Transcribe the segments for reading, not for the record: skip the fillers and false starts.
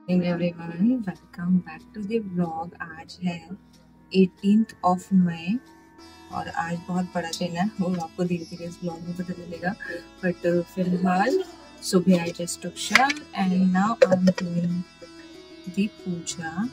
Everyone, welcome back to the vlog. आज है 18th of May और आज बहुत बड़ा दिन है और आपको धीरे धीरे इस व्लॉग में पता चलेगा। बट फिलहाल सुबह I just took shower and now I am doing the puja.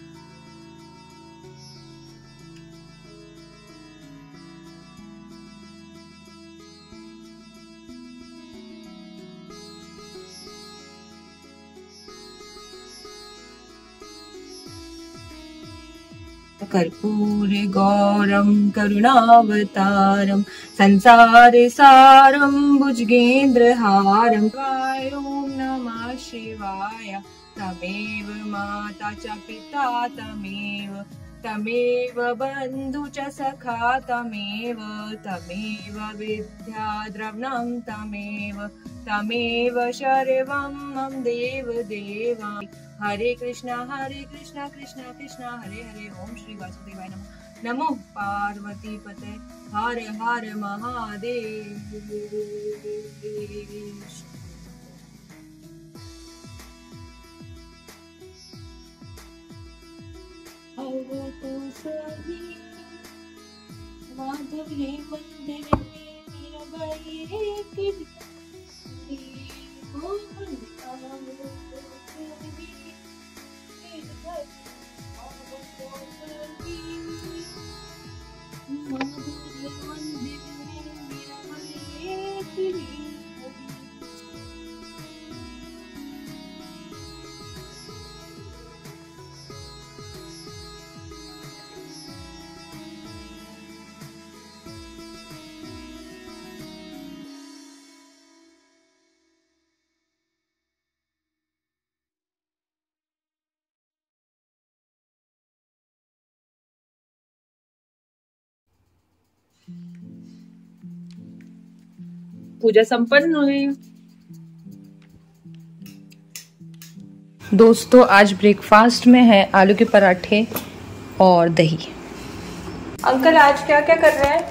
कर्पूरे गौरम करुणावतारम संसारे सारम भुजगेन्द्रहारम। ओम नमः शिवाय। तमेव माता च पिता तमेव बंधु च सखा तमेव विद्या द्रवणं तमेव सर्वं मम देव देवा। हरे कृष्णा कृष्णा कृष्णा हरे हरे। ओम श्री वासुदेवाय नमः। नमो पार्वती पते हर हर महादेव। माधव हे मंदिर में मेरा भाई पूजा संपन्न हुई। दोस्तों, आज ब्रेकफास्ट में है आलू के पराठे और दही। अंकल आज क्या क्या कर रहे हैं?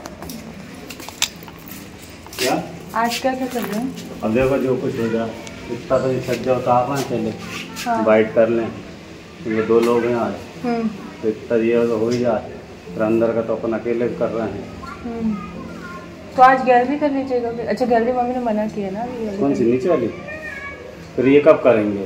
क्या आज क्या क्या कर रहे हैं? अब देखो जो कुछ हो जाए, इतना तो सज जाओ तो आप चले। हाँ। बाइट कर लें। ये दो लोग हैं आज, तो इतना ये तो हो ही जाए। फिर अंदर का तो अपन अकेले कर रहे हैं। तो आज गैलरी कर लीजिएगा। अच्छा, गैलरी मम्मी ने मना किया ना। कौन सी नीचे वाली? फिर ये कब करेंगे?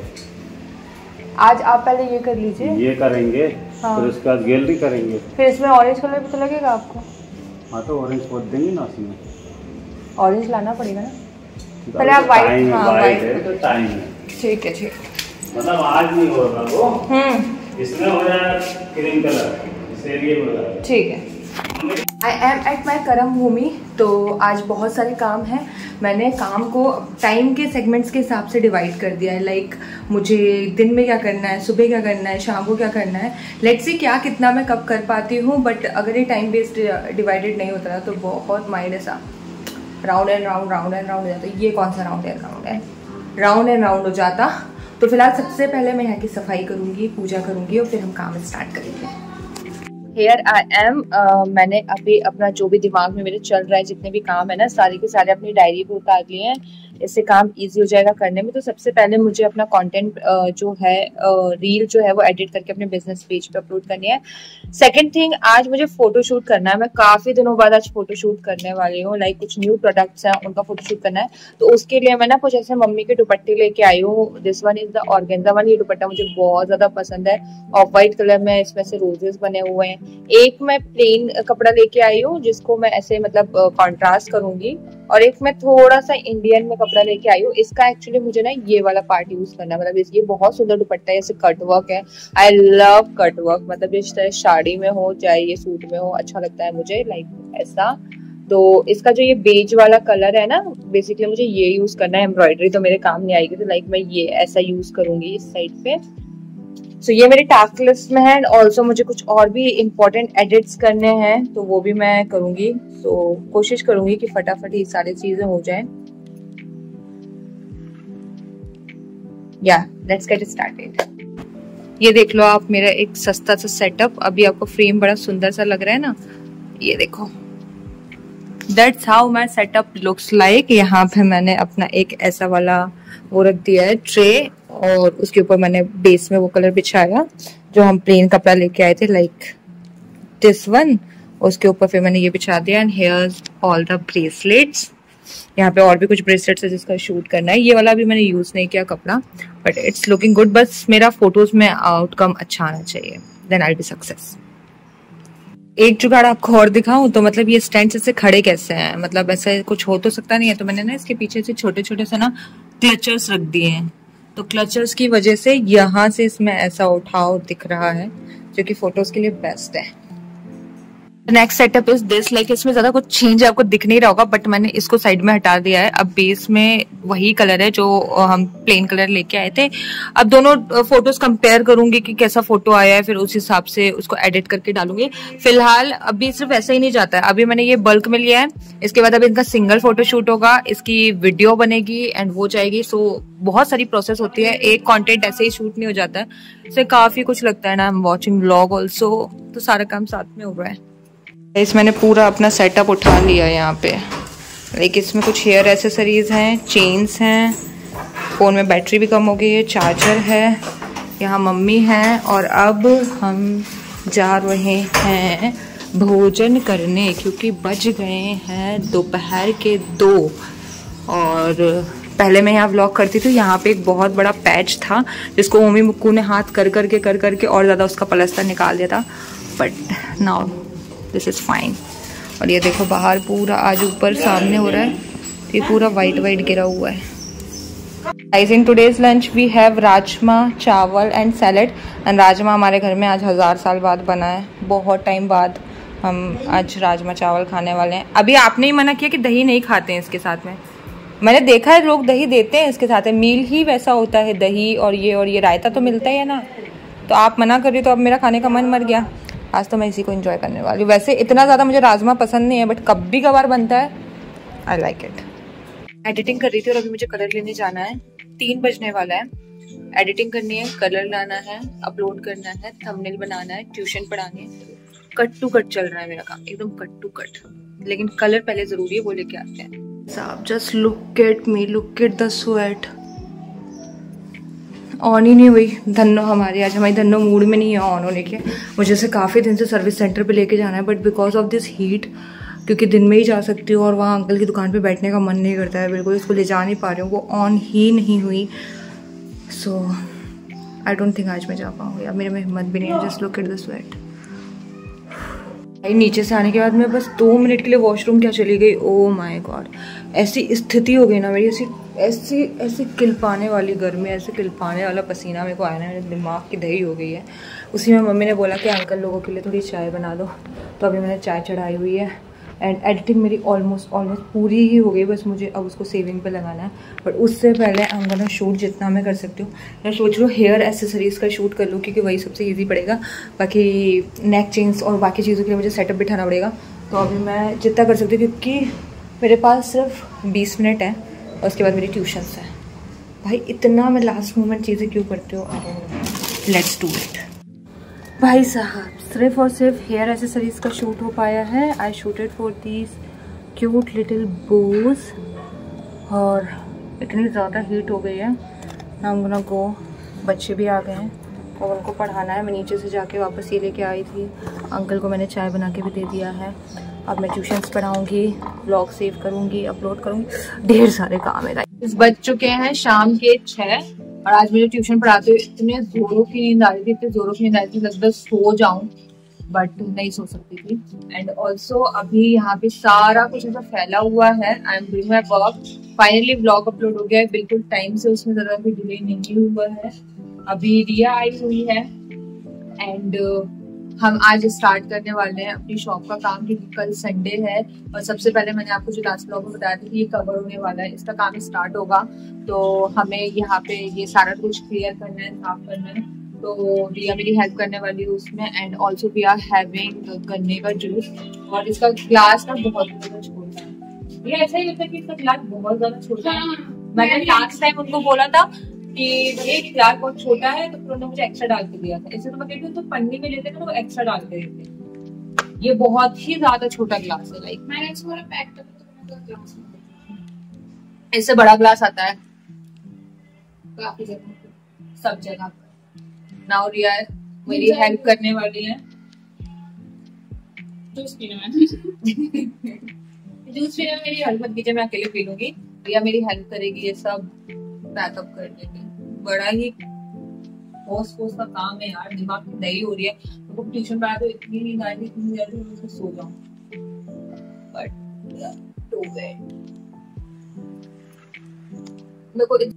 आज आप पहले ये कर लीजिए। ये करेंगे। हाँ। फिर उसके बाद गैलरी करेंगे। फिर इसमें ऑरेंज कलर भी तो लगेगा आपको। हाँ, तो ऑरेंज पोत देंगे ना उसमें। ऑरेंज लाना पड़ेगा ना। पहले आप वाइट। हाँ, वाइट है तो टाइम है। ठीक है, ठीक। मतलब आज नहीं होगा वो। इसमें हो जाएगा क्रीम कलर, इस एरिया में हो जाएगा। ठीक है। आई एम एट माई कर्म भूमि। तो आज बहुत सारे काम हैं। मैंने काम को टाइम के सेगमेंट्स के हिसाब से डिवाइड कर दिया है। लाइक मुझे दिन में क्या करना है, सुबह क्या करना है, शाम को क्या करना है। लेट्स सी क्या कितना मैं कब कर पाती हूँ। बट अगर ये टाइम बेस्ड डिवाइडेड नहीं होता ना तो बहुत माइंड ऐसा राउंड एंड राउंड हो जाता है। ये कौन सा राउंड एंड राउंड हो जाता। तो फिलहाल सबसे पहले मैं यहाँ की सफाई करूँगी, पूजा करूँगी और फिर हम काम स्टार्ट करेंगे। Here I am। मैंने अभी अपना जो भी दिमाग में मेरे चल रहा है, जितने भी काम है ना, सारे के सारे अपनी डायरी पे उतार लिए हैं। इससे काम इजी हो जाएगा करने में। तो सबसे पहले मुझे अपना कंटेंट जो है रील जो है वो एडिट करके अपने बिजनेस पेज पे अपलोड करनी है। सेकंड थिंग, आज मुझे फोटोशूट करना है। मैं काफी दिनों बाद आज फोटोशूट करने वाली हूँ। लाइक कुछ न्यू प्रोडक्ट्स हैं, उनका फोटोशूट करना है। तो उसके लिए मैं ना कुछ ऐसे मम्मी के दुपट्टे लेके आई हूँ। This one is the organza one. ये दुपट्टा मुझे बहुत ज्यादा पसंद है। ऑफ व्हाइट कलर में इसमें से रोजेस बने हुए हैं। एक मैं प्लेन कपड़ा लेके आई हूँ जिसको मैं ऐसे मतलब कॉन्ट्रास्ट करूंगी, और एक मैं थोड़ा सा इंडियन में कपड़ा लेके आई हूँ। इसका एक्चुअली मुझे ना ये वाला पार्ट यूज करना है। मतलब ये बहुत सुंदर दुपट्टा है, ऐसे कट वर्क है। I love cut work. मतलब ये चाहे साड़ी में हो चाहे ये सूट में हो, अच्छा लगता है मुझे लाइक ऐसा। तो इसका जो ये बेज वाला कलर है ना, बेसिकली मुझे ये यूज करना है। एम्ब्रॉयडरी तो मेरे काम नहीं आएगी, तो लाइक मैं ये ऐसा यूज करूंगी इस साइड पे। सो ये मेरे टास्क लिस्ट में है। एंड ऑल्सो मुझे कुछ और भी इम्पोर्टेंट एडिट्स करने हैं, तो वो भी मैं करूंगी। तो कोशिश करूंगी कि फटाफट ये सारी चीजें हो जाएं। या लेट्स गेट स्टार्टेड। ये देख लो आप, मेरा एक सस्ता सा सेटअप। अभी आपको फ्रेम बड़ा सुंदर सा लग रहा है ना, ये देखो। That's how my setup looks like. यहाँ पे मैंने अपना एक ऐसा वाला वो रख दिया है ट्रे, और उसके ऊपर मैंने बेस में वो कलर बिछाया जो हम प्लेन कपड़ा लेके आए थे, लाइक दिस वन। उसके ऊपर फिर मैंने ये बिछा दिया and here's all the bracelets. यहाँ पे और भी कुछ ब्रेसलेट्स है जिसका शूट करना है। ये वाला भी मैंने यूज नहीं किया कपड़ा, बट इट्स लुकिंग गुड। बस मेरा फोटोज में आउटकम अच्छा आना चाहिए, then I will be success. एक जुगाड़ आपको और दिखाऊं तो मतलब ये स्टैंड से खड़े कैसे हैं, मतलब ऐसे कुछ हो तो सकता नहीं है, तो मैंने ना इसके पीछे से छोटे छोटे से ना क्लचर्स रख दिए हैं। तो क्लचर्स की वजह से यहाँ से इसमें ऐसा उठाव दिख रहा है जो कि फोटोज के लिए बेस्ट है। Next setup is this, like इसमें ज्यादा कुछ चेंज आपको दिख नहीं रहा होगा, बट मैंने इसको साइड में हटा दिया है। अब बेस में वही कलर है जो हम प्लेन कलर लेके आए थे। अब दोनों फोटोज कंपेयर करूंगी कि कैसा फोटो आया है, फिर उस हिसाब से उसको एडिट करके डालूंगी। फिलहाल अभी सिर्फ ऐसा ही नहीं जाता है, अभी मैंने ये बल्क में लिया है। इसके बाद अभी इनका सिंगल फोटो शूट होगा, इसकी वीडियो बनेगी एंड वो जाएगी। सो बहुत सारी प्रोसेस होती है, एक कॉन्टेंट ऐसे ही शूट नहीं हो जाता है, इससे काफी कुछ लगता है ना। I am watching vlog also, तो सारा काम साथ में हो रहा है। इस मैंने पूरा अपना सेटअप उठा लिया यहाँ पे, लाइक इसमें कुछ हेयर एसेसरीज हैं, चेन्स हैं, फ़ोन में बैटरी भी कम हो गई है, चार्जर है, यहाँ मम्मी हैं। और अब हम जा रहे हैं भोजन करने क्योंकि बज गए हैं दोपहर के 2। और पहले मैं यहाँ व्लॉग करती थी, यहाँ पे एक बहुत बड़ा पैच था जिसको मम्मी मुक्कू ने हाथ कर करके और ज़्यादा उसका प्लास्टर निकाल दिया था, but now this is fine. और ये देखो बाहर पूरा आज ऊपर सामने हो रहा है, ये पूरा वाइट गिरा हुआ है। Guys, in today's lunch we have rajma chawal and salad. And rajma हमारे घर में आज 1000 साल बाद बना है, बहुत टाइम बाद हम आज राजमा चावल खाने वाले हैं। अभी आपने ही मना किया कि दही नहीं खाते हैं इसके साथ में, मैंने देखा है लोग दही देते हैं इसके साथ, मील ही वैसा होता है, दही और ये रायता तो मिलता ही है ना। तो आप मना कर रही, तो अब मेरा खाने का मन मर गया। आज तो मैं इसी को एंजॉय करने वाली हूँ। वैसे इतना ज़्यादा मुझे राजमा पसंद नहीं है, बट कभी कभार बनता है, आई लाइक इट। एडिटिंग कर रही थी और अभी मुझे कलर लेने जाना है, 3 बजने वाला है। एडिटिंग करनी है, कलर लाना है, अपलोड करना है, थंबनेल बनाना है, ट्यूशन पढ़ानी है। कट टू कट चल रहा है मेरा काम, एकदम कट टू कट, लेकिन कलर पहले जरूरी है, वो लेके आते हैं। साहब just look at me, look at the sweat. On ही नहीं हुई धन्नो हमारी, आज हमारी धन्नो मूड में नहीं है ऑन होने के। मुझे से काफ़ी दिन से सर्विस सेंटर पे लेके जाना है, but because of this heat, क्योंकि दिन में ही जा सकती हूँ और वहाँ अंकल की दुकान पे बैठने का मन नहीं करता है बिल्कुल, इसको ले जा नहीं पा रही हूँ, वो ऑन ही नहीं हुई। सो आई डोंट थिंक आज मैं जा पाऊँगी, अब मेरे में हिम्मत भी नहीं है। Just look at the sweat. नीचे से आने के बाद मैं बस 2 मिनट के लिए वॉशरूम क्या चली गई, ओ माय गॉड। ऐसी स्थिति हो गई ना मेरी, ऐसी किलपाने वाली गर्मी, ऐसे किलपाने वाला पसीना मेरे को आया ना, मेरे दिमाग की दही हो गई है। उसी में मम्मी ने बोला कि अंकल लोगों के लिए थोड़ी चाय बना दो, तो अभी मैंने चाय चढ़ाई हुई है। एंड एडिटिंग मेरी ऑलमोस्ट पूरी ही हो गई, बस मुझे अब उसको सेविंग पे लगाना है। बट उससे पहले आई एम गोना शूट जितना मैं कर सकती हूँ। मैं सोच रही हूँ हेयर एसेसरीज़ का शूट कर लूँ, क्योंकि वही सबसे ईजी पड़ेगा। बाकी नेक चेन्स और बाकी चीज़ों के लिए मुझे सेटअप बिठाना पड़ेगा। तो अभी मैं जितना कर सकती हूँ, क्योंकि मेरे पास सिर्फ 20 मिनट है और उसके बाद मेरी ट्यूशन्स है। भाई इतना मैं लास्ट मोमेंट चीज़ें क्यों करती हूँ, लेट्स डू इट। भाई साहब सिर्फ और सिर्फ हेयर एसेसरीज का शूट हो पाया है। I shooted for these cute little bows, और इतनी ज़्यादा हीट हो गई है ना, हम गोना गो। बच्चे भी आ गए हैं और उनको पढ़ाना है। मैं नीचे से जाके वापस ये लेके आई थी, अंकल को मैंने चाय बना के भी दे दिया है। अब मैं ट्यूशन्स पढ़ाऊँगी, व्लॉग सेव करूँगी, अपलोड करूँगी, ढेर सारे काम है। बज चुके हैं शाम के 6 और आज मुझे ट्यूशन पढ़ाते हुए इतने जोरों की नींद आ रही थी, इतने जोरों की नींद आ रही थी, लगभग सो जाऊं, बट नहीं सो सकती थी। एंड ऑल्सो अभी यहाँ पे सारा कुछ ऐसा फैला हुआ है। I am doing my work. Finally vlog upload हो गया है बिल्कुल टाइम से, उसमें ज़्यादा भी डिले नहीं हुआ है। अभी रिया आई हुई है एंड हम आज स्टार्ट करने वाले हैं अपनी शॉप का काम, क्योंकि कल संडे है। और सबसे पहले मैंने आपको जो लास्ट व्लॉग में बताया था कि ये कवर होने वाला है, इसका काम स्टार्ट होगा। तो हमें यहाँ पे ये सारा कुछ क्लियर करना है, साफ करना है। तो रिया मेरी हेल्प करने वाली है उसमें। And also we are having गन्ने का जूस, और इसका ग्लास ना बहुत ज़्यादा छोटा है। ये ऐसा ही होता है कि इसका ग्लास बहुत ज़्यादा छोटा है। मैंने लास्ट टाइम उनको बोला था कि ये ग्लास बहुत छोटा है, तो फिर उन्होंने मुझे एक्स्ट्रा डाल के दिया था। ऐसे तो मैं कहती हूँ तो पन्नी में लेते हैं तो एक्स्ट्रा डाल के देते। ये बहुत ही ज्यादा छोटा ग्लास है, लाइक मैंने इसको पैक कर दिया। इससे बड़ा ग्लास आता है काफी जगह। सब जगह पर। नाउ रिया मेरी हेल्प करने वाली है। जूस पीने में मेरी हेल्प मत कीजिए, मैं अकेले पी लूंगी। रिया मेरी हेल्प करेगी ये सब पैकअप करने में। बड़ा ही पोस्ट का काम है यार, दिमाग की दही हो रही है। तो ट्यूशन पढ़ा तो इतनी नींद आ रही थी, सो जाऊं, बट टू बैड। मेरे को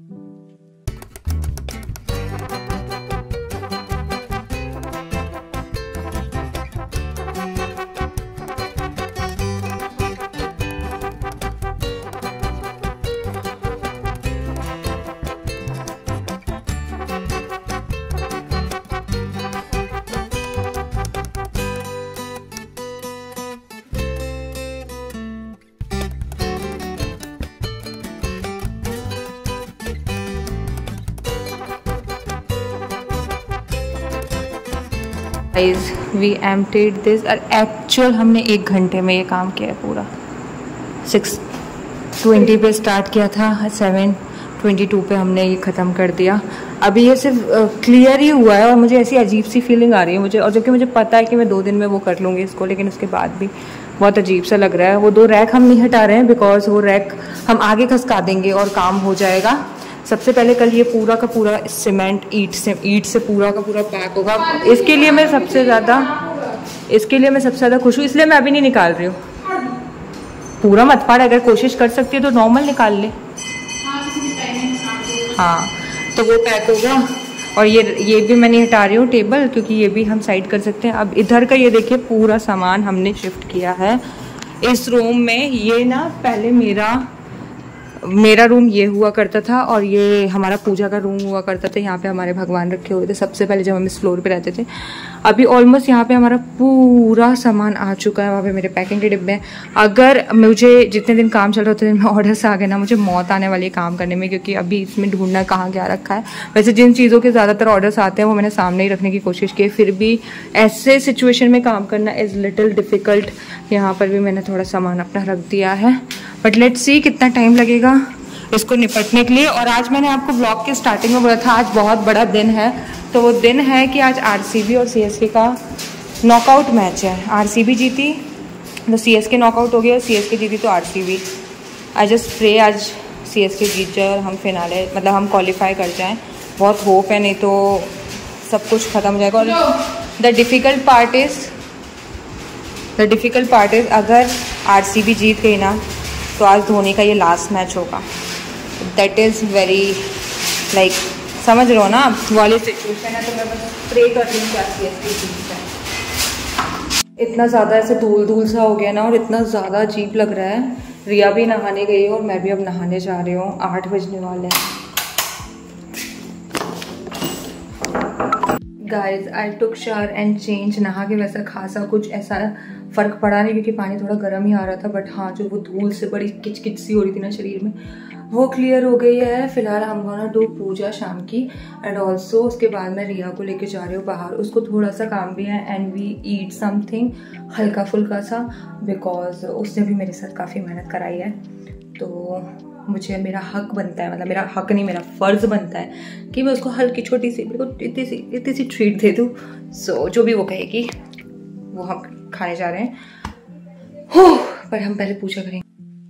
वी एम्प्टीड दिस। और एक्चुअल हमने 1 घंटे में ये काम किया है पूरा। 6:20 पे स्टार्ट किया था, 7:22 पे हमने ये ख़त्म कर दिया। अभी ये सिर्फ क्लियर ही हुआ है और मुझे ऐसी अजीब सी फीलिंग आ रही है मुझे, और जबकि मुझे पता है कि मैं 2 दिन में वो कर लूँगी इसको, लेकिन उसके बाद भी बहुत अजीब सा लग रहा है। वो 2 रैक हम नहीं हटा रहे हैं बिकॉज वो रैक हम आगे खसका देंगे और काम हो जाएगा। सबसे पहले कल ये पूरा का पूरा सीमेंट ईंट से पूरा का पूरा पैक होगा। इसके लिए मैं सबसे ज़्यादा खुश हूँ, इसलिए मैं अभी नहीं निकाल रही हूँ। पूरा मत फाड़, अगर कोशिश कर सकती है तो नॉर्मल निकाल ले। हाँ, तो वो पैक होगा। और ये भी मैं नहीं हटा रही हूँ टेबल, क्योंकि ये भी हम साइड कर सकते हैं। अब इधर का ये देखिए पूरा सामान हमने शिफ्ट किया है इस रूम में। ये ना पहले मेरा रूम ये हुआ करता था और ये हमारा पूजा का रूम हुआ करता था। यहाँ पे हमारे भगवान रखे हुए थे सबसे पहले जब हम इस फ्लोर पे रहते थे। अभी ऑलमोस्ट यहाँ पे हमारा पूरा सामान आ चुका है। वहाँ पे मेरे पैकिंग के डिब्बे हैं। अगर मुझे जितने दिन काम चल रहा होता है में ऑर्डर्स आ गए ना, मुझे मौत आने वाली है काम करने में, क्योंकि अभी इसमें ढूंढना कहाँ क्या रखा है। वैसे जिन चीज़ों के ज़्यादातर ऑर्डर्स आते हैं वो मैंने सामने ही रखने की कोशिश की, फिर भी ऐसे सिचुएशन में काम करना इज़ लिटिल डिफ़िकल्ट। यहाँ पर भी मैंने थोड़ा सामान अपना रख दिया है, बट लेट्स सी कितना टाइम लगेगा इसको निपटने के लिए। और आज मैंने आपको ब्लॉग के स्टार्टिंग में बोला था आज बहुत बड़ा दिन है। तो वो दिन है कि आज आरसीबी और सीएसके का नॉकआउट मैच है। आरसीबी जीती तो सीएसके नॉकआउट हो गया, और सीएसके जीती तो आरसीबी। आई जस्ट प्रे आज सीएसके जीत जाए और हम फिनाले मतलब हम क्वालिफाई कर जाएं। बहुत होप है, नहीं तो सब कुछ ख़त्म हो जाएगा। और द डिफ़िकल्ट पार्ट इज़ अगर आरसीबी जीत गई ना तो आज धोनी का ये लास्ट मैच होगा। दैट इज़ वेरी लाइक समझ रहे हो ना वाली सिचुएशन है। तो मैं बस प्रे कर रही हूँ कि सीएसके जीत जाए। इतना ज़्यादा ऐसे धूल सा हो गया ना, और इतना ज़्यादा अजीब लग रहा है। रिया भी नहाने गई है और मैं भी अब नहाने जा रही हूँ। 8 बजने वाले हैं। Guys I took shower and change. नहा के वैसा खासा कुछ ऐसा फ़र्क पड़ा नहीं, क्योंकि पानी थोड़ा गर्म ही आ रहा था। बट हाँ, जो वो धूल से बड़ी किचकिच सी हो रही थी ना शरीर में, वो क्लियर हो गई है। फिलहाल हम गोना डू पूजा शाम की, एंड ऑल्सो उसके बाद मैं रिया को लेके जा रही हूँ बाहर। उसको थोड़ा सा काम भी है, एंड वी ईट समथिंग हल्का फुल्का सा, बिकॉज उसने भी मेरे साथ काफ़ी मेहनत कराई है। तो मुझे मेरा हक बनता है, मतलब मेरा हक नहीं, मेरा फ़र्ज़ बनता है कि मैं उसको हल्की छोटी सी बिल्कुल इतनी सी ट्रीट दे दूँ। सो जो भी वो कहेगी वो हम खाने जा रहे हैं। पर हम पहले पूजा करेंगे।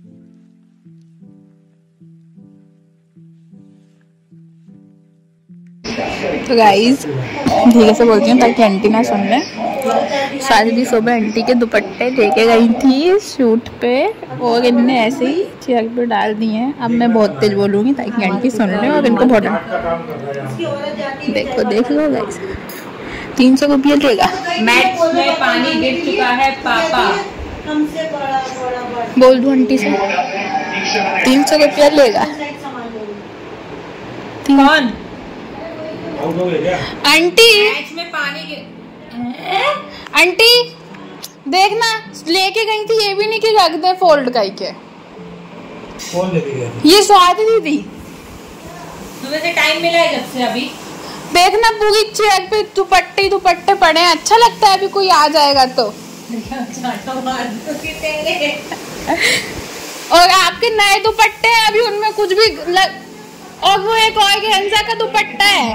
तो गाइस धीरे से बोलती हूँ ताकि आंटी ना सुन ले। शादी सुबह आंटी के दुपट्टे लेके गई थी शूट पे, और इनने ऐसे ही चेयर पे डाल दिए हैं। अब मैं बहुत तेज बोलूँगी ताकि आंटी सुन ले, और इनको बहुत देख लो गाइस। 300 रुपये देगा। मैच में पानी गिर चुका है पापा। बोल दो आंटी से 300 रुपया लेगा। कौन? आंटी मैच में पानी गिर। आंटी देखना लेके गई थी, ये भी नहीं कि रख दे फोल्ड करके। कौन लेके गया? ये स्वाति दीदी। तुम्हें से टाइम मिला है जब से अभी। देखना पूरी चेयर पे दुपट्टे पड़े हैं। अच्छा लगता है अभी कोई आ जाएगा तो। और आपके नए दुपट्टे हैं अभी, उनमें कुछ भी और वो एक और गेंजा का दुपट्टा है।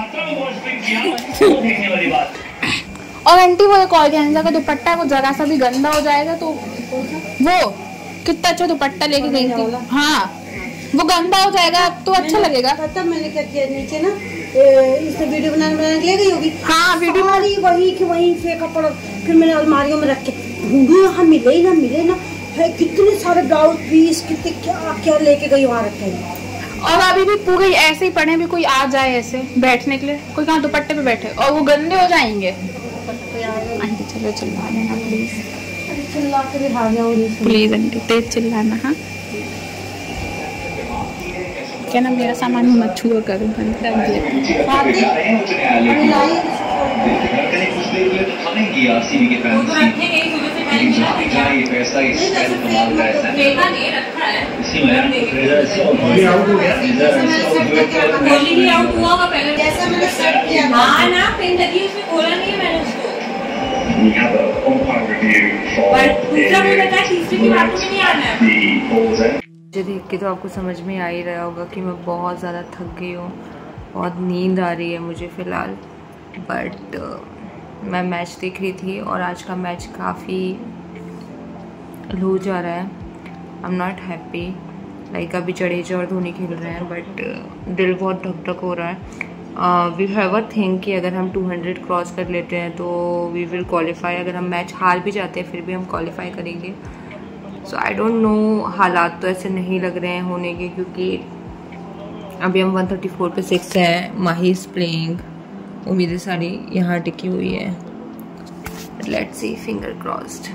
और आंटी वो एक ऑर्गेन्जा का दुपट्टा है, वो जरा सा भी गंदा हो जाएगा तो वो कितना अच्छा दुपट्टा लेके गई थी। हाँ वो गंदा हो जाएगा तो अच्छा लगेगा। तब मैंने क्या किया, नीचे ना इससे वीडियो बनाने ले गई होगी। हाँ वीडियो हमारी वही कि वहीं से कपड़ा फिर मैंने अलमारियों में रख के ढूंढू, यहाँ मिले ना मिले ना है, कितने सारे ब्लाउज पीस कितने क्या क्या लेके गई वहाँ रखे। और अभी भी पूरे ऐसे ही पड़े, भी कोई आ जाए ऐसे बैठने के लिए, कोई कहाँ दुपट्टे पे बैठे और वो गंदे हो जाएंगे। आंटी चलो चिल्ला देना प्लीज, चिल्ला के दिखा जाओ प्लीज आंटी, तेज चिल्लाना। हाँ क्या ना मेरा सामान मत छुआ करूँ। मुझे देख के तो आपको समझ में आ ही रहा होगा कि मैं बहुत ज़्यादा थक गई हूँ, बहुत नींद आ रही है मुझे फ़िलहाल। बट मैं मैच देख रही थी और आज का मैच काफ़ी लो जा रहा है। I am not happy, like अभी जडेजा और धोनी खेल रहे हैं बट दिल बहुत धक धक हो रहा है। वी हैव अ थिंक कि अगर हम 200 क्रॉस कर लेते हैं तो वी विल क्वालिफाई। अगर हम मैच हार भी जाते हैं फिर भी हम क्वालिफाई करेंगे। सो आई डोंट नो, हालात तो ऐसे नहीं लग रहे हैं होने के, क्योंकि अभी हम 134 पे 6 हैं। माही इज प्लेइंग, उम्मीदें सारी यहाँ टिकी हुई है। Let's see, finger crossed.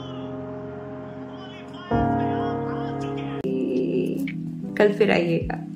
कल फिर आइएगा।